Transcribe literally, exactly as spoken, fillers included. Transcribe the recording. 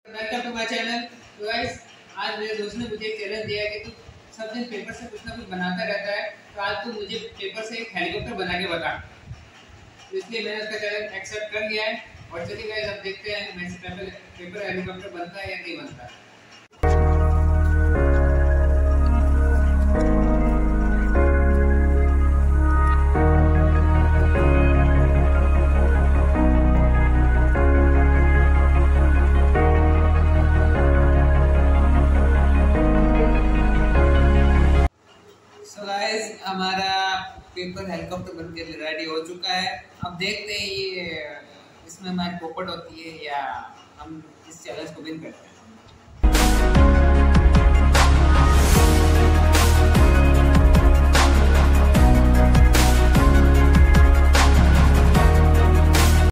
Welcome to my channel. तो guys, आज मेरे दोस्त ने मुझे एक चैलेंज दिया है कि तू सब दिन पेपर से कुछ ना कुछ बनाता रहता है, तो आज तू मुझे पेपर से एक हेलीकॉप्टर बना के बता। तो इसलिए मैंने उसका चैलेंज एक्सेप्ट कर लिया है और चलिए गाइस अब देखते हैं मेरे से पेपर पेपर हेलीकॉप्टर बनता है या नहीं बनता। गाइस, हमारा पेपर हेलीकॉप्टर बनके रेडी हो चुका है। अब देखते हैं ये इसमें हमारी पोपट होती है या हम इस चैलेंज को विन करते हैं।